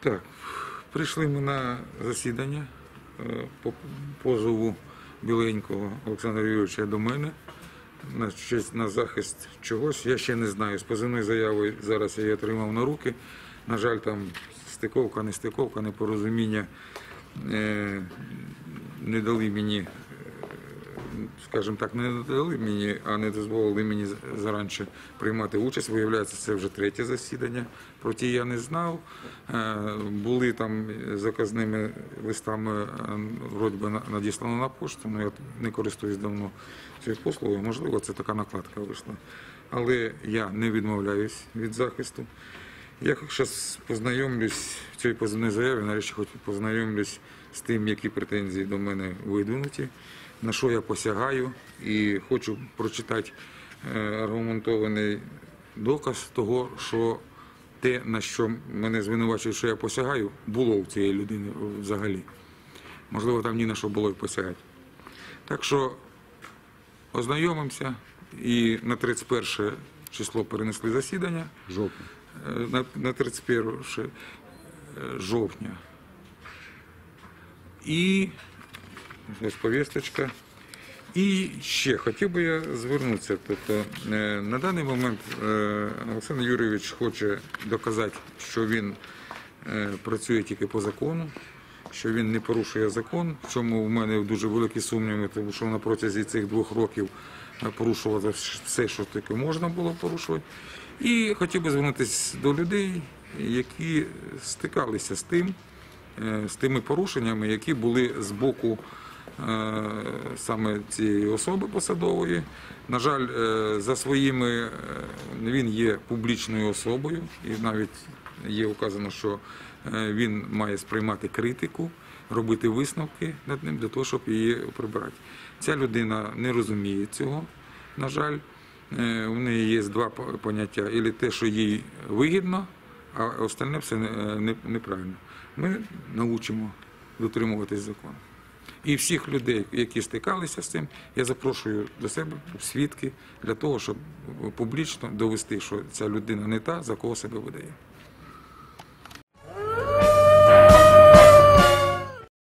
Так, прийшли ми на засідання по позову Біленького Олександра Юрійовича до мене на захист чогось. Я ще не знаю. З позивною заявою зараз я її отримав на руки. На жаль, там стиковка, непорозуміння не дали мені, скажімо так, не дали мені, а не дозволили мені зараніше приймати участь. Виявляється, це вже третє засідання. Про ті я не знав. Були там заказними листами, вроді би, надіслано на пошту, але я не користуюсь давно цією послугою. Можливо, це така накладка вийшла. Але я не відмовляюсь від захисту. Я зараз познайомлюсь в цій позивній заяві, нарешті хоч познайомлюсь з тим, які претензії до мене видвинуті, на що я посягаю, і хочу прочитати аргументований доказ того, що те, на що мене звинувачують, що я посягаю, було у цієї людини взагалі. Можливо, там ні на що було й посягати. Так що ознайомимося, і на 31 число перенесли засідання. Жовтня. На 31 жовтня. І ось повісточка. І ще хотів би я звернутися. Тобто, на даний момент Олександр Юрійович хоче доказати, що він працює тільки по закону, що він не порушує закон, в чому в мене дуже великі сумніви, тому що на протязі цих 2 років порушував все, що тільки можна було порушувати. І хотів би звернутися до людей, які стикалися з тими порушеннями, які були з боку саме цієї особи посадової. На жаль, за своїми він є публічною особою, і навіть є вказано, що він має сприймати критику, робити висновки над ним для того, щоб її прибирати. Ця людина не розуміє цього, на жаль. У неї є 2 поняття. Або те, що їй вигідно, а остальне все неправильно. Ми навчимо дотримуватись закону. І всіх людей, які стикалися з цим, я запрошую до себе в свідки для того, щоб публічно довести, що ця людина не та, за кого себе видає.